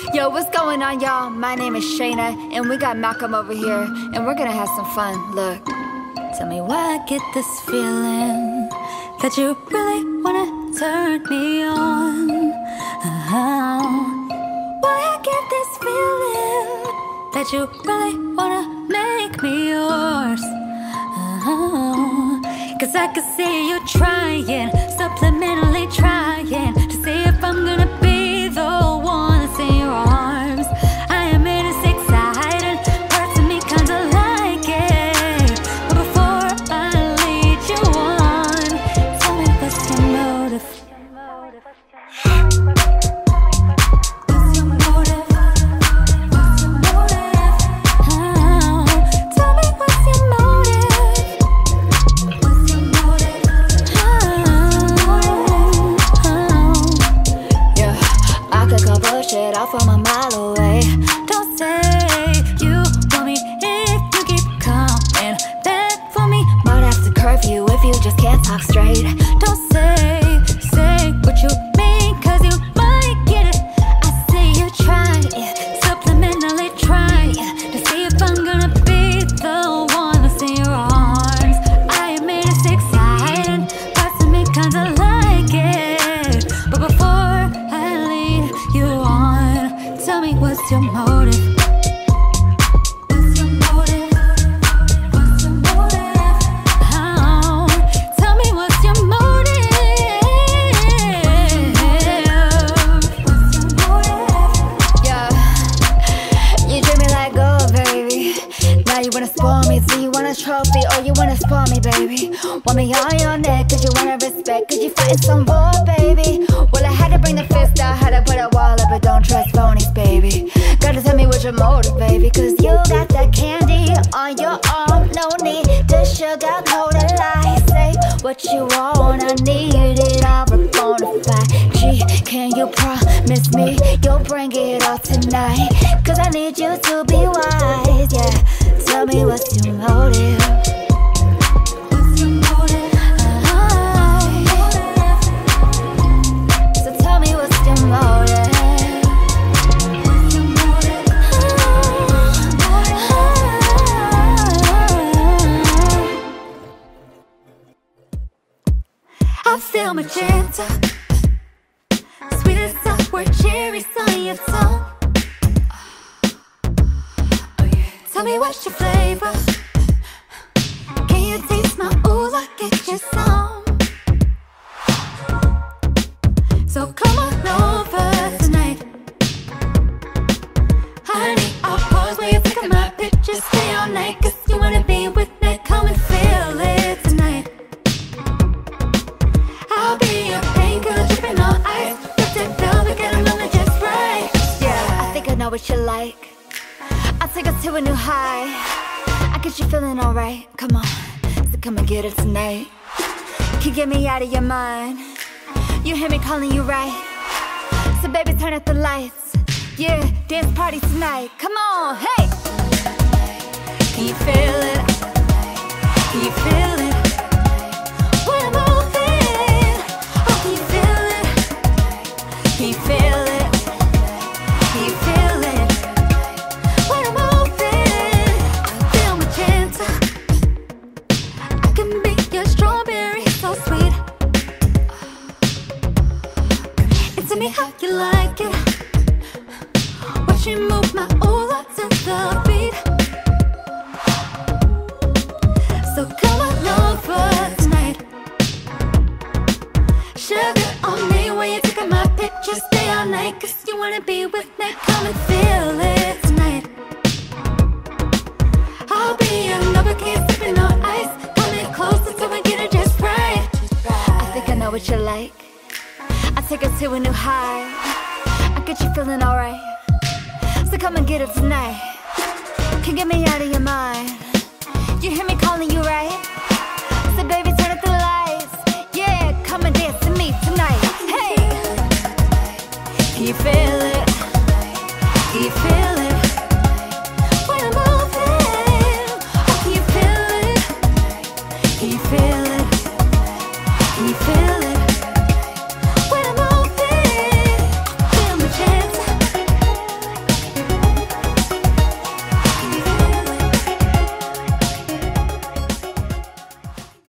Yo, what's going on, y'all? My name is Shayna, and we got Malcolm over here, and we're gonna have some fun. Look, tell me why I get this feeling that you really wanna turn me on. Why I get this feeling that you really wanna make me yours. Cause I can see you trying, subliminally trying to see if I'm gonna be the one that's in your arms. I am in it's exciting, parts of me kinda like it. But before I lead you on, tell me what's your motive. Off from a mile away. Don't say you want me if you keep coming back for me. Might have to curve you if you just can't talk straight. Don't say what you mean, cause you might get it. I see you trying, subliminally trying to see if I'm gonna be the one that's in your arms. I admit it's exciting, parts of me kinda like it. But before I lead you on, tell me what's your motive? What's your motive? What's your motive? Oh, tell me what's your motive? What's your motive? Yeah, you treat me like gold, baby. Now you wanna spoil me, do you want a trophy or you wanna spoil me, baby? Want me on your neck cause you wanna respect, cause you fighting some war, baby. Well, I had to bring the fist out, had to put a wall up, but don't trust phonies, baby. Gotta tell me what's your motive, baby, cause you got that candy on your arm. No need to sugarcoat a lie. Say what you want, I need it all bonafide. Gee, can you promise me you'll bring it all tonight? Cause I need you to be wise, yeah. Tell me what's your motive? What's your motive? So tell me what's your motive? I feel magenta, sweet as sour cherries on your tongue. Tell me what's your flavor? Can you taste my ooh like it's your song? So come on over tonight, honey. I'll pause while you take my pictures, stay all night, cause you wanna be with me. Come and feel it tonight. I'll be your painkiller, dripping on ice. With that velvet, get them on the just right. Yeah, I think I know what you like. I'll take us to a new high. I get you feeling alright. Come on, so come and get it tonight. Can get me out of your mind. You hear me calling you right. So baby, turn up the lights. Yeah, dance party tonight. Come on, hey. Can you feel it? Can you feel it? When I'm moving, oh, can you feel it? Can you feel it? Can you feel it? When I'm moving, I feel magenta. I can be your strawberry, so sweet. And tell me how you like it. Watch me move my ooh to the beat. So come on over tonight. Sugar on me when you take my pictures, stay all night, cause you wanna be with me. Come and feel it tonight. I'll be your Novocaine sipping on ice. Coming closer till we get it just right. I think I know what you like. I take us to a new high. I get you feeling alright. So come and get it tonight. Can get me out of your mind. You hear me calling you right. So baby, turn up the lights. Yeah, come and dance to me tonight. Hey, can you feel it? Can you feel it?